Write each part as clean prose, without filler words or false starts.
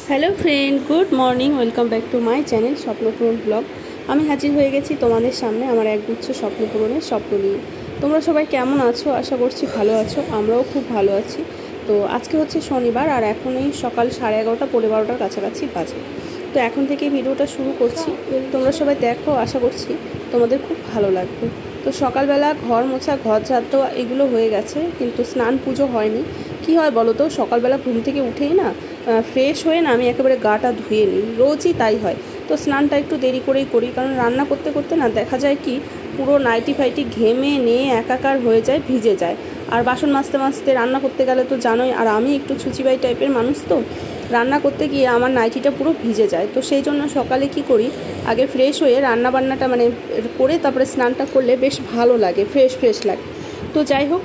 Hello friend, good morning. Welcome back to my channel Swapnapuran blog. আমি হাজির হয়ে গেছি তোমাদের সামনে আমার একগুচ্ছ স্বপ্নপূরণের স্বপ্ন নিয়ে। তোমরা সবাই কেমন আছো? আশা করছি ভালো আছো। আমরাও খুব ভালো আছি। তো আজকে হচ্ছে শনিবার, আর এখন এই সকাল 11:30 পৌনে 12টার কাছাকাছি বাজে। তো এখন থেকে ভিডিওটা শুরু করছি। তোমরা সবাই দেখো, আশা করছি তোমাদের খুব ভালো লাগবে। তো সকালবেলা ঘর মোছা, ঘর ঝাড় দেওয়া এগুলো হয়ে গেছে, কিন্তু স্নান পুজো হয়নি। কি হয় বলো তো, সকালবেলা ঘুম থেকে উঠেই না ফ্রেশ হয়ে না আমি একেবারে গাটা ধুয়ে নিই, রোজই তাই হয়। তো স্নানটা একটু দেরি করেই করি, কারণ রান্না করতে করতে না দেখা যায় কি পুরো নাইটি ফাইটি ঘেমে নিয়ে একাকার হয়ে যায়, ভিজে যায়। আর বাসন মাজতে মাজতে রান্না করতে গেলে তো জানোই, আর আমি একটু ছুচিবাই টাইপের মানুষ, তো রান্না করতে গিয়ে আমার নাইটিটা পুরো ভিজে যায়। তো সেই জন্য সকালে কি করি, আগে ফ্রেশ হয়ে রান্না বান্নাটা করে তারপরে স্নানটা করলে বেশ ভালো লাগে, ফ্রেশ ফ্রেশ লাগে। তো যাই হোক,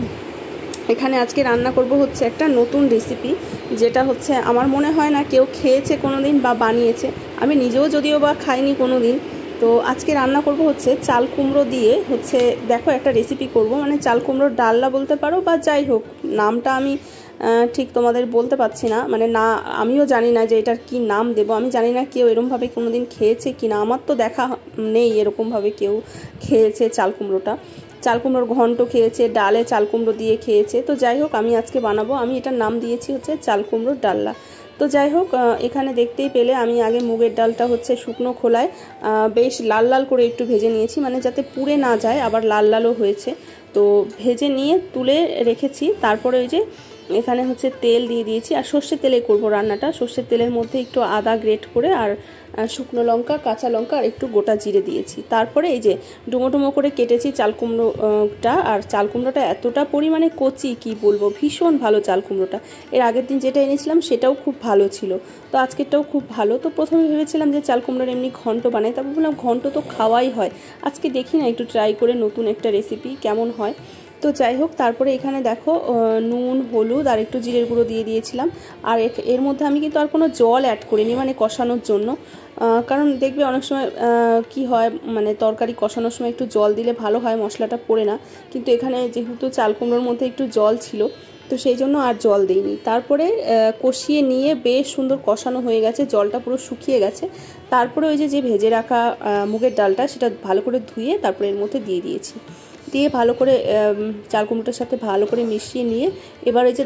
এখানে আজকে রান্না করব হচ্ছে একটা নতুন রেসিপি, যেটা হচ্ছে আমার মনে হয় না কেউ খেয়েছে কোনো দিন বা বানিয়েছে। আমি নিজেও যদিও বা খাইনি কোনো দিন। তো আজকে রান্না করব হচ্ছে চাল কুমড়ো দিয়ে, হচ্ছে দেখো একটা রেসিপি করব, মানে চাল কুমড়োর ডালনা বলতে পারো, বা যাই হোক নামটা আমি ঠিক তোমাদের বলতে পারছি না, মানে না আমিও জানি না যে এটার কি নাম দেব। আমি জানি না কেউ এরকমভাবে কোনো দিন খেয়েছে কি না, আমার তো দেখা নেই এরকমভাবে কেউ খেয়েছে চাল কুমড়োটা। চাল কুমড়োর ঘন্ট খেয়েছে, ডালে চাল কুমড়ো দিয়ে খেয়েছে। তো যাই হোক, আমি আজকে বানাবো, আমি এটার নাম দিয়েছি হচ্ছে চাল কুমড়োর ডালনা। তো যাই হোক, এখানে দেখতেই পেলে আমি আগে মুগের ডালটা হচ্ছে শুকনো খোলায় বেশ লাল লাল করে একটু ভেজে নিয়েছি, মানে যাতে পুড়ে না যায়, আবার লাল লালও হয়েছে। তো ভেজে নিয়ে তুলে রেখেছি। তারপরে ওই যে এখানে হচ্ছে তেল দিয়ে দিয়েছি, আর সর্ষের তেলে করব রান্নাটা। সর্ষের তেলের মধ্যে একটু আদা গ্রেট করে, আর শুকনো লঙ্কা, কাঁচা লঙ্কা, আর একটু গোটা জিরে দিয়েছি। তারপরে এই যে ডুমো ডুমো করে কেটেছি চাল কুমড়োটা। আর চাল কুমড়োটা এতটা পরিমাণে কচি কি বলবো, ভীষণ ভালো চাল কুমড়োটা। এর আগের দিন যেটা এনেছিলাম সেটাও খুব ভালো ছিল, তো আজকেরটাও খুব ভালো। তো প্রথমে ভেবেছিলাম যে চাল কুমড়োর এমনি ঘন্ট বানাই, তারপর বললাম ঘন্ট তো খাওয়াই হয়, আজকে দেখি না একটু ট্রাই করে নতুন একটা রেসিপি কেমন হয়। তো যাই হোক, তারপরে এখানে দেখো নুন, হলুদ আর একটু জিরের গুঁড়ো দিয়ে দিয়েছিলাম। আর এর মধ্যে আমি কিন্তু আর কোনো জল অ্যাড করিনি, মানে কষানোর জন্য। কারণ দেখবে অনেক সময় কি হয়, মানে তরকারি কষানোর সময় একটু জল দিলে ভালো হয়, মশলাটা পড়ে না। কিন্তু এখানে যেহেতু চাল কুমড়োর মধ্যে একটু জল ছিল, তো সেই জন্য আর জল দিইনি। তারপরে কষিয়ে নিয়ে বেশ সুন্দর কষানো হয়ে গেছে, জলটা পুরো শুকিয়ে গেছে। তারপরে ওই যে ভেজে রাখা মুগের ডালটা, সেটা ভালো করে ধুয়ে তারপরে এর মধ্যে দিয়ে দিয়েছি। দিয়ে ভালো করে চাল কুমড়োটার সাথে ভালো করে মিশিয়ে নিয়ে এবার এই যে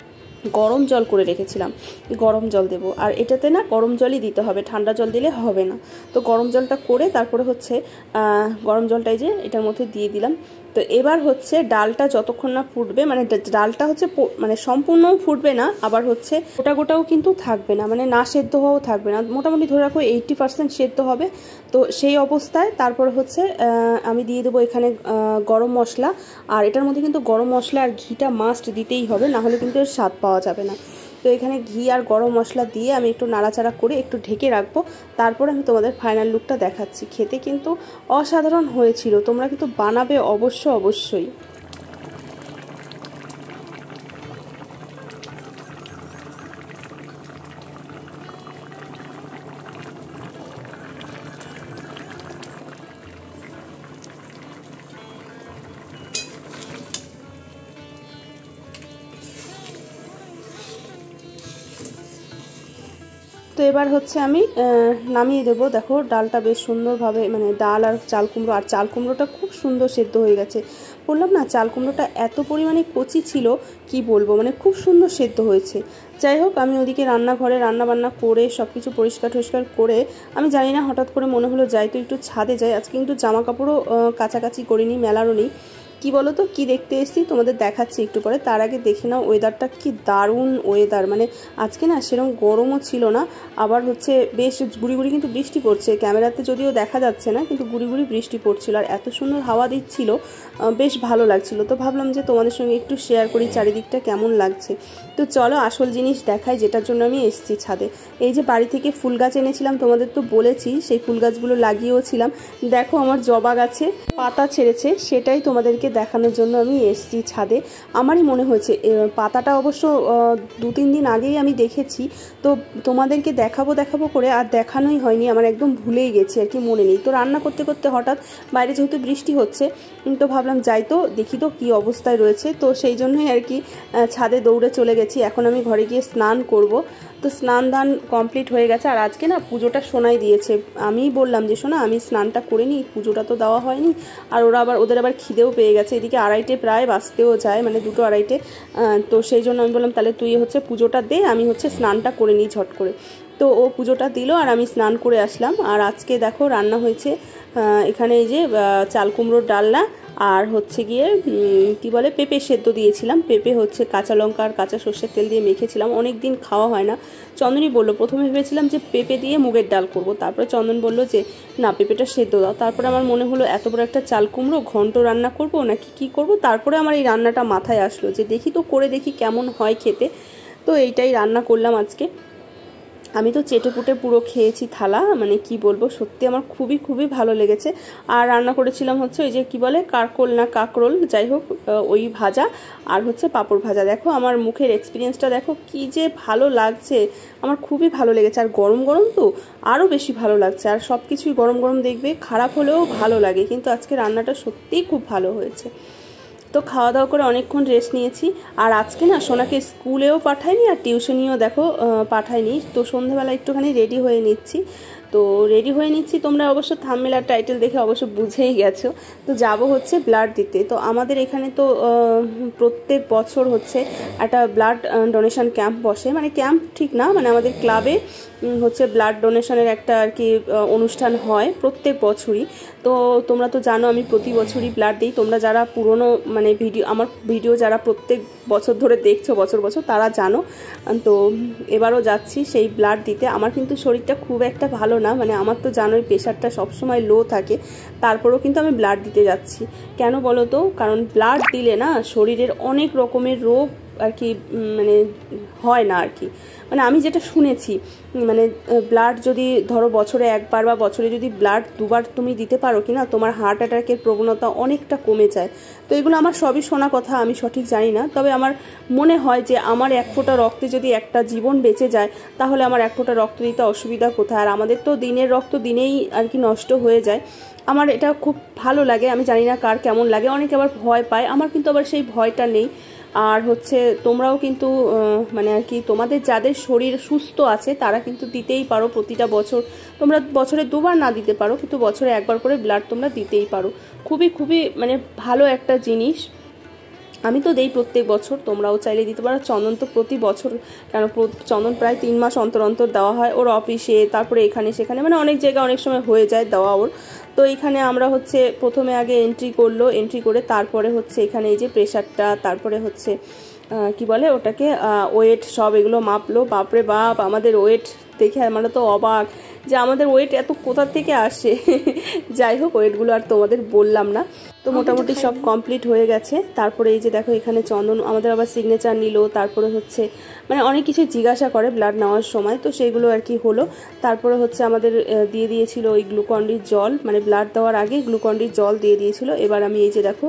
গরম জল করে রেখেছিলাম, গরম জল দেব। আর এটাতে না গরম জলই দিতে হবে, ঠান্ডা জল দিলে হবে না। তো গরম জলটা করে তারপরে হচ্ছে গরম জলটাই যে এটার মধ্যে দিয়ে দিলাম। তো এবার হচ্ছে ডালটা যতক্ষণ না ফুটবে, মানে ডালটা হচ্ছে মানে সম্পূর্ণও ফুটবে না, আবার হচ্ছে গোটা গোটাও কিন্তু থাকবে না, মানে না সেদ্ধ হওয়াও থাকবে না, মোটামুটি ধরে রাখো 80% সেদ্ধ হবে। তো সেই অবস্থায় তারপর হচ্ছে আমি দিয়ে দেবো এখানে গরম মশলা। আর এটার মধ্যে কিন্তু গরম মশলা আর ঘিটা মাস্ট দিতেই হবে, না হলে কিন্তু এর স্বাদ পাওয়া যাবে না। তো এখানে ঘি আর গরম মশলা দিয়ে আমি একটু নাড়াচাড়া করে একটু ঢেকে রাখবো। তারপরে আমি তোমাদের ফাইনাল লুকটা দেখাচ্ছি। খেতে কিন্তু অসাধারণ হয়েছিল, তোমরা কিন্তু বানাবে অবশ্যই। তো এবার হচ্ছে আমি নামিয়ে দেবো। দেখো ডালটা বেশ সুন্দরভাবে, মানে ডাল আর চাল কুমড়ো, আর চাল কুমড়োটা খুব সুন্দর সেদ্ধ হয়ে গেছে। বললাম না চাল কুমড়োটা এত পরিমাণে কচি ছিল কি বলবো, মানে খুব সুন্দর সেদ্ধ হয়েছে। যাই হোক, আমি ওদিকে রান্নাঘরে রান্নাবান্না করে সব কিছু পরিষ্কার টরিষ্কার করে, আমি জানি না হঠাৎ করে মনে হলো যাই তো একটু ছাদে যাই। আজকে কিন্তু জামা কাপড়ও কাছাকাছি করিনি, মেলারও নেই। কি বলো তো, কি দেখতে এসেছি তোমাদের দেখাচ্ছি একটু পরে। তার আগে দেখে নাও ওয়েদারটা, কি দারুণ ওয়েদার। মানে আজকে না সেরকম গরমও ছিল না, আবার হচ্ছে বেশ গুড়ি গুড়ি কিন্তু বৃষ্টি পড়ছে। ক্যামেরাতে যদিও দেখা যাচ্ছে না, কিন্তু গুড়ি গুড়ি বৃষ্টি পড়ছিল, আর এত সুন্দর হাওয়া দিচ্ছিল, বেশ ভালো লাগছিল। তো ভাবলাম যে তোমাদের সঙ্গে একটু শেয়ার করি চারিদিকটা কেমন লাগছে। তো চলো আসল জিনিস দেখাই, যেটার জন্য আমি এসেছি ছাদে। এই যে বাড়ি থেকে ফুল গাছ এনেছিলাম, তোমাদের তো বলেছি, সেই ফুল গাছগুলো লাগিয়েও ছিলাম। দেখো আমার জবা গাছে পাতা ছেড়েছে, সেটাই তোমাদেরকে দেখানোর জন্য আমি এসেছি ছাদে। আমারই মনে হয়েছে, পাতাটা অবশ্য 2-3 দিন আগেই আমি দেখেছি, তো তোমাদেরকে দেখাবো করে আর দেখানোই হয়নি, আমার একদম ভুলেই গেছি আর কি, মনে নেই। তো রান্না করতে করতে হঠাৎ বাইরে যেহেতু বৃষ্টি হচ্ছে, তো ভাবলাম যাই তো দেখি তো কী অবস্থায় রয়েছে, তো সেই জন্যই আর কি ছাদে দৌড়ে চলে গেছি। এখন আমি ঘরে গিয়ে স্নান করব। তো স্নান দান কমপ্লিট হয়ে গেছে। আর আজকে না পুজোটা সোনাই দিয়েছে। আমি বললাম যে সোনা আমি স্নানটা করে নিই, পুজোটা তো দেওয়া হয়নি, আর ওদের আবার খিদেও পেয়ে গেছে, এদিকে 2:30 প্রায় বাজতেও যায়, মানে 2-2:30। তো সেই জন্য আমি বললাম তাহলে তুই হচ্ছে পুজোটা দে, আমি হচ্ছে স্নানটা করে নিই ঝট করে। তো ও পুজোটা দিল আর আমি স্নান করে আসলাম। আর আজকে দেখো রান্না হয়েছে এখানে এই যে চাল কুমড়োর ডালনা, আর হচ্ছে গিয়ে কি বলে পেঁপে সেদ্ধ দিয়েছিলাম। পেঁপে হচ্ছে কাঁচা লঙ্কা আর কাঁচা সর্ষের তেল দিয়ে মেখেছিলাম, অনেক দিন খাওয়া হয় না। চন্দনই বললো, প্রথমে ভেবেছিলাম যে পেঁপে দিয়ে মুগের ডাল করব, তারপরে চন্দন বলল যে না পেঁপেটা সেদ্ধ দাও। তারপরে আমার মনে হলো এত বড় একটা চাল কুমড়ো ঘন্ট রান্না করব নাকি কি করব। তারপরে আমার এই রান্নাটা মাথায় আসলো যে দেখি তো করে দেখি কেমন হয় খেতে। তো এইটাই রান্না করলাম আজকে। আমি তো চেটেপুটে পুরো খেয়েছি থালা, মানে কি বলবো, সত্যি আমার খুবই খুবই ভালো লেগেছে। আর রান্না করেছিলাম হচ্ছে ওই যে কি বলে কারকোল না কাকরোল, যাই হোক ওই ভাজা, আর হচ্ছে পাঁপড় ভাজা। দেখো আমার মুখের এক্সপিরিয়েন্সটা দেখো কি যে ভালো লাগছে, আমার খুবই ভালো লেগেছে। আর গরম গরম তো আরও বেশি ভালো লাগছে। আর সব কিছুই গরম গরম দেখবে খারাপ হলেও ভালো লাগে, কিন্তু আজকে রান্নাটা সত্যিই খুব ভালো হয়েছে। তো খাওয়া দাওয়া করে অনেকক্ষণ রেস্ট নিয়েছি। আর আজকে না সোনাকে স্কুলেও পাঠাইনি আর টিউশনিও দেখো পাঠাইনি। তো সন্ধ্যাবেলা একটুখানি রেডি হয়ে নিচ্ছি। তোমরা অবশ্য থাম্বনেল আর টাইটেল দেখে অবশ্য বুঝেই গেছো। তো যাব হচ্ছে ব্লাড দিতে। তো আমাদের এখানে তো প্রত্যেক বছর হচ্ছে একটা ব্লাড ডোনেশন ক্যাম্প বসে, মানে ক্যাম্প ঠিক না, মানে আমাদের ক্লাবে হচ্ছে ব্লাড ডোনেশনের একটা আর কি অনুষ্ঠান হয় প্রত্যেক বছরই। তো তোমরা তো জানো আমি প্রতি বছরই ব্লাড দিই। তোমরা যারা পুরনো মানে আমার ভিডিও যারা প্রত্যেক বছর ধরে দেখছো বছর বছর, তারা জানো। তো এবারও যাচ্ছি সেই ব্লাড দিতে। আমার কিন্তু শরীরটা খুব একটা ভালো না, মানে আমার তো জানোই প্রেশারটা সবসময় লো থাকে, তারপরেও কিন্তু আমি ব্লাড দিতে যাচ্ছি। কেন বলো তো, কারণ ব্লাড দিলে না শরীরের অনেক রকমের রোগ আর কি মানে হয় না আর কি, মানে আমি যেটা শুনেছি, মানে ব্লাড যদি ধরো বছরে একবার বা বছরে যদি ব্লাড 2বার তুমি দিতে পারো কি না, তোমার হার্ট অ্যাটাকের প্রবণতা অনেকটা কমে যায়। তো এগুলো আমার সবই শোনা কথা, আমি সঠিক জানি না। তবে আমার মনে হয় যে আমার 1 ফোঁটা রক্তে যদি একটা জীবন বেঁচে যায়, তাহলে আমার 1 ফোঁটা রক্ত দিতে অসুবিধা কোথায়। আর আমাদের তো দিনের রক্ত দিনেই আর কি নষ্ট হয়ে যায়। আমার এটা খুব ভালো লাগে, আমি জানি না কার কেমন লাগে, অনেকে আবার ভয় পায়, আমার কিন্তু আবার সেই ভয়টা নেই। আর হচ্ছে তোমরাও কিন্তু মানে আর কি তোমাদের যাদের শরীর সুস্থ আছে তারা কিন্তু দিতেই পারো প্রতিটা বছর। তোমরা বছরে 2বার না দিতে পারো, কিন্তু বছরে 1বার করে ব্লাড তোমরা দিতেই পারো। খুবই খুবই মানে ভালো একটা জিনিস। আমি তো দেই প্রত্যেক বছর, তোমরাও চাইলে দিতে পারো। চন্দন তো প্রতি বছর, কেন চন্দন প্রায় 3 মাস অন্তর অন্তর দেওয়া হয় ওর অফিসে, তারপরে এখানে সেখানে, মানে অনেক জায়গায় অনেক সময় হয়ে যায় দেওয়া ওর। তো এখানে আমরা হচ্ছে প্রথমে আগে এন্ট্রি করে তারপরে হচ্ছে এখানে এই যে প্রেশারটা, তারপরে হচ্ছে কি বলে ওটাকে ওয়েট, সব এগুলো মাপলো। বাপরে বাপ, আমাদের ওয়েট দেখে আমরা তো অবাক যে আমাদের ওয়েট এত কোথা থেকে আসে। যাই হোক ওয়েটগুলো আর তোমাদের বললাম না। তো মোটামুটি সব কমপ্লিট হয়ে গেছে। তারপরে এই যে দেখো এখানে চন্দন আমাদের আবার সিগনেচার নিল, তারপরে হচ্ছে মানে অনেক কিছু জিজ্ঞাসা করে ব্লাড নেওয়ার সময়, তো সেইগুলো আর কি হলো। তারপরে হচ্ছে আমাদের দিয়ে দিয়েছিল ওই গ্লুকন্ডির জল, মানে ব্লাড দেওয়ার আগে গ্লুকন্ডির জল দিয়ে দিয়েছিল। এবার আমি এই যে দেখো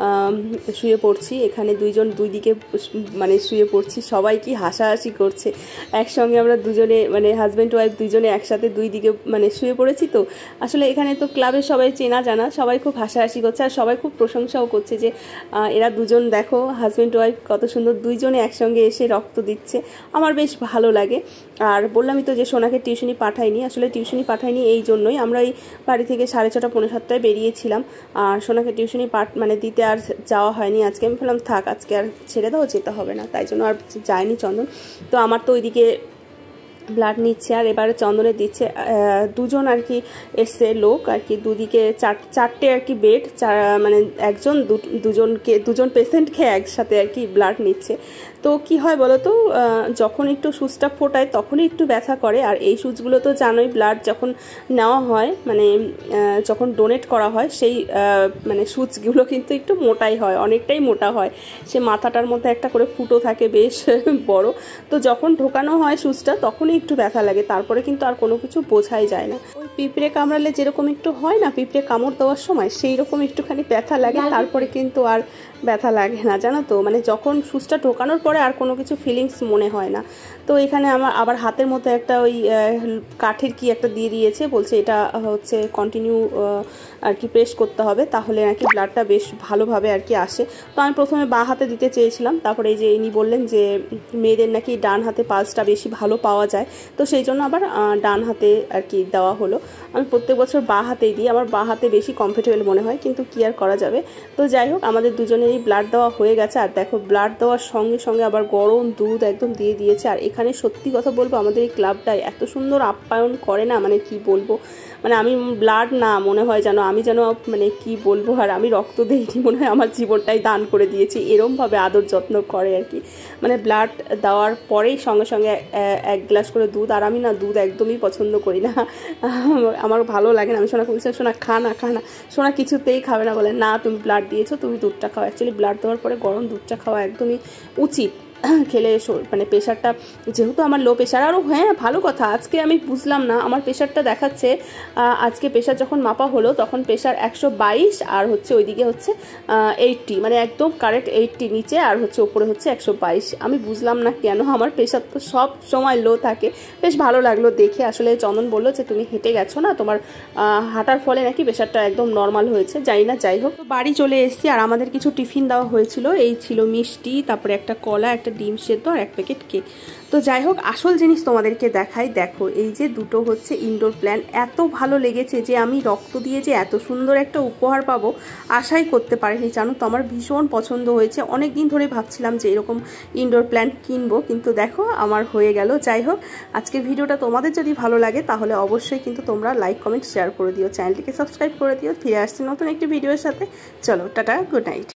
শুয়ে পড়ছি, এখানে দুই দিকে মানে শুয়ে পড়ছি। সবাই কি হাসাহাসি করছে, একসঙ্গে আমরা দুজনে মানে হাজব্যান্ড ওয়াইফ দুজনে একসাথে 2 দিকে মানে শুয়ে পড়েছি। তো আসলে এখানে তো ক্লাবের সবাই চেনা জানা, সবাই খুব হাসাহাসি করছে আর সবাই খুব প্রশংসাও করছে যে এরা দুজন দেখো হাজব্যান্ড ওয়াইফ কত সুন্দর দুইজনে একসঙ্গে এসে রক্ত দিচ্ছে। আমার বেশ ভালো লাগে। আর বললামই তো যে সোনাকে টিউশনি পাঠাইনি, আসলে টিউশনি পাঠাইনি এই জন্যই, আমরা এই বাড়ি থেকে 6:30 পৌনে 7টায় বেরিয়েছিলাম। আর সোনাকে টিউশনি মানে দিতে আর যাওয়া হয়নি আজকে। আমি বললাম থাক আজকে আর ছেড়ে দাও, যেতে হবে না, তাই জন্য আর যায়নি চন্দন। তো আমার তো ওইদিকে ব্লাড নিচ্ছে আর এবারে চন্দনের দিচ্ছে। 2জন আর কি এসছে লোক আর কি, দুদিকে 4টে আর কি বেড, মানে দুজন পেশেন্টকে একসাথে আর কি ব্লাড নিচ্ছে। তো কি হয় বলো তো, যখন একটু সুচটা ফোটায় তখনই একটু ব্যথা করে। আর এই সুচগুলো তো জানোই ব্লাড যখন নেওয়া হয় মানে যখন ডোনেট করা হয় সেই মানে সুচগুলো কিন্তু একটু মোটাই হয়, অনেকটাই মোটা হয়। সে মাথাটার মধ্যে একটা করে ফুটো থাকে বেশ বড়। তো যখন ঢোকানো হয় সুচটা তখনই একটু ব্যথা লাগে, তারপরে কিন্তু আর কোনো কিছু বোঝাই যায় না। ওই পিঁপড়ে কামড়ালে যেরকম একটু হয় না পিঁপড়ে কামড় দেওয়ার সময়, সেই রকম একটুখানি ব্যথা লাগে, তারপরে কিন্তু আর ব্যথা লাগে না, জানো তো। মানে যখন সুচটা ঢোকানোর পরে আর কোনো কিছু ফিলিংস মনে হয় না। তো এখানে আমার আবার হাতের মধ্যে একটা ওই কাঠের কি একটা দিয়ে দিয়েছে, বলছে এটা হচ্ছে কন্টিনিউ আর কি প্রেস করতে হবে, তাহলে নাকি ব্লাডটা বেশ ভালোভাবে আর কি আসে। তো আমি প্রথমে বাঁ হাতে দিতে চেয়েছিলাম, তারপরে এই যে ইনি বললেন যে মেয়েদের নাকি ডান হাতে পালসটা বেশি ভালো পাওয়া যায়, তো সেই জন্য আবার ডান হাতে আর কি দেওয়া হলো। আমি প্রত্যেক বছর বাঁ হাতেই দিই, আমার বাঁ হাতে বেশি কমফোর্টেবল মনে হয়, কিন্তু কি আর করা যাবে। তো যাই হোক, আমাদের দুজনেরই ব্লাড দেওয়া হয়ে গেছে। আর দেখো ব্লাড দেওয়ার সঙ্গে সঙ্গে আবার গরম দুধ একদম দিয়ে দিয়েছে। আর এখানে সত্যি কথা বলবো, আমাদের এই ক্লাবটায় এত সুন্দর আপ্যায়ন করে না, মানে কি বলবো, মানে আমি ব্লাড না মনে হয় যেন আমি যেন মানে কি বলবো, আর আমি রক্ত দিইনি, মনে হয় আমার জীবনটাই দান করে দিয়েছি, এরমভাবে আদর যত্ন করে আর কি। মানে ব্লাড দেওয়ার পরেই সঙ্গে সঙ্গে 1 গ্লাস করে দুধ। আর আমি না দুধ একদমই পছন্দ করি না, আমার ভালো লাগে না। আমি সোনাকে বলছিলাম, সোনা খা না খা না, সোনা কিছুতেই খাবে না, বলে না তুমি ব্লাড দিয়েছো, তুমি দুধটা খাও। অ্যাকচুয়ালি ব্লাড দেওয়ার পরে গরম দুধটা খাওয়া একদমই উচিত, খেলে মানে প্রেশারটা, যেহেতু আমার লো প্রেশার। আরও হ্যাঁ ভালো কথা, আজকে আমি বুঝলাম না আমার প্রেশারটা দেখাচ্ছে, আজকে প্রেশার যখন মাপা হলো তখন প্রেশার 122, আর হচ্ছে ওইদিকে হচ্ছে 80, মানে একদম কারেক্ট 80 নিচে, আর হচ্ছে ওপরে হচ্ছে 122। আমি বুঝলাম না কেন, আমার প্রেশার তো সব সময় লো থাকে। বেশ ভালো লাগলো দেখে। আসলে চন্দন বললো যে তুমি হেঁটে গেছো না, তোমার হাঁটার ফলে নাকি প্রেশারটা একদম নর্মাল হয়েছে, জানি না। যাই হোক, বাড়ি চলে এসেছি, আর আমাদের কিছু টিফিন দেওয়া হয়েছিল। এই ছিল মিষ্টি, তারপরে একটা কলা, একটা ডিম সেদ্ধ, আর 1 প্যাকেট কেক। তো যাই হোক, আসল জিনিস তোমাদেরকে দেখাই। দেখো এই যে দুটো হচ্ছে ইনডোর প্ল্যান্ট, এত ভালো লেগেছে যে আমি রক্ত দিয়ে যে এত সুন্দর একটা উপহার পাবো আশাই করতে পারিনি, জানো তো। আমার ভীষণ পছন্দ হয়েছে, অনেক দিন ধরে ভাবছিলাম যে এরকম ইনডোর প্ল্যান্ট কিনবো, কিন্তু দেখো আমার হয়ে গেল। যাই হোক, আজকের ভিডিওটা তোমাদের যদি ভালো লাগে তাহলে অবশ্যই কিন্তু তোমরা লাইক কমেন্ট শেয়ার করে দিও, চ্যানেলটিকে সাবস্ক্রাইব করে দিও। ফিরে আসছি নতুন একটি ভিডিওর সাথে। চলো টাটা, গুড নাইট।